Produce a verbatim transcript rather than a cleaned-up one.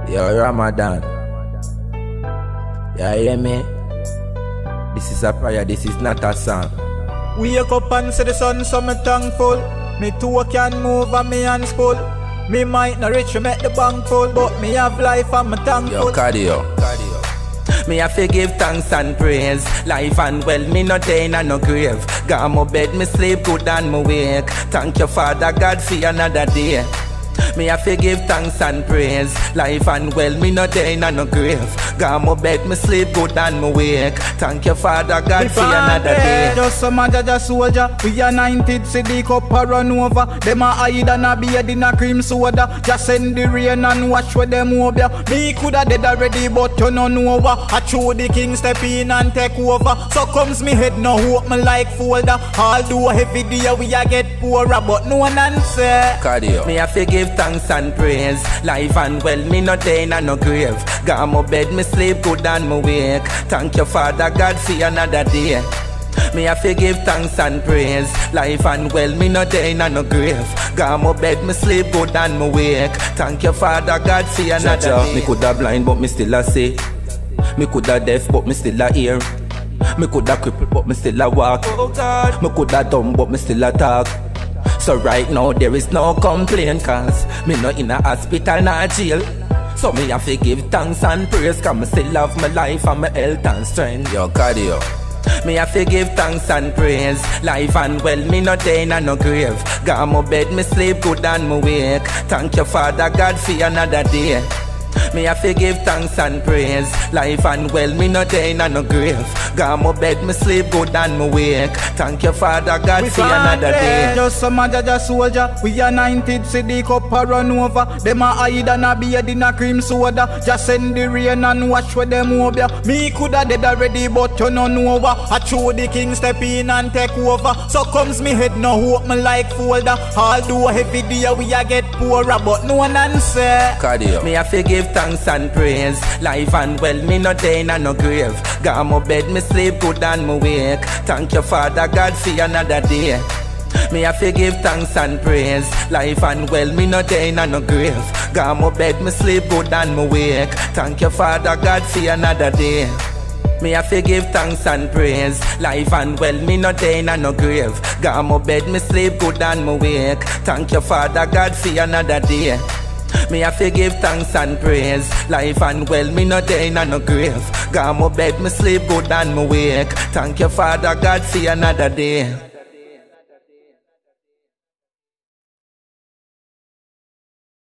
Yo, Ramadan. You hear me? This is a prayer, this is not a song. Wake up and see the sun, so me thankful. Me toe can move and me hands full. Me might not reach to make the bank full, but me have life and me thankful. Yo, cardio. Me have to give thanks and praise. Life and well, me no day and no grave. Got my bed, me sleep good and me wake. Thank you, Father God, for another day. Me have to give thanks and praise. Life and well, me no day and no grave. Got my bed, me sleep good and me wake. Thank you, Father God, for another day. Just some a judge soldier. We anointed, see the cup a run over. Them a hide and a beard in a cream soda. Just send the rain and watch where them over. Me coulda dead already, but you no know over. I show the king step in and take over. So comes me head, no hope me like folder. Although heavy day we a get poorer, but no one answer. Cardio. Me have to give thanks and praise. Life and well, me no day and no grave. Got my bed, me sleep good and me wake. Thank you, Father God, for another day. Me have to give thanks and praise. Life and well, me no day and no grave. Got my bed, me sleep good and me wake. Thank you, Father God, for another day. Me coulda blind, but me still a see. Me coulda deaf, but me still a hear. Me coulda crippled, but me still a walk. Oh God. Me coulda dumb, but me still a talk. So right now there is no complaint, cause me no in a hospital nor jail. So me have to give thanks and praise, cause me still love my life and my health and strength. Yo, cardio. Me have to give thanks and praise. Life and well, me no day and no grave. Got my bed, me sleep good and me wake. Thank you, Father God, for another day. Me have to give thanks and praise. Life and well, me no day and no grave. Got my bed, me sleep good and me wake. Thank you, Father God, We for another day. Just some a judge soldier. We anointed, see the cup a run over. Them a hide and a beard in a cream soda. Just send the rain and watch where them over. Me coulda dead already, but you no know over. I show the king step in and take over. So comes me head, no hope me like folder. Although heavy day we a get poorer, but no one answer. Cardio. Me have to give thanks and praise. Life and well, me no day and no grave. Got my bed, me sleep good and me wake. Thank you, Father God, for another day. Me have to give thanks and praise. Life and well, me no day and no grave. Got my bed, me sleep good and me wake. Thank you, Father God, for another day. Me have to give thanks and praise. Life and well, me no day and no grave. Got my bed, me sleep good and me wake. Thank you, Father God, for another day. Me have to give thanks and praise. Life and well, me no day and no grave. Got my bed, me sleep good and me wake. Thank you, Father God, for another day.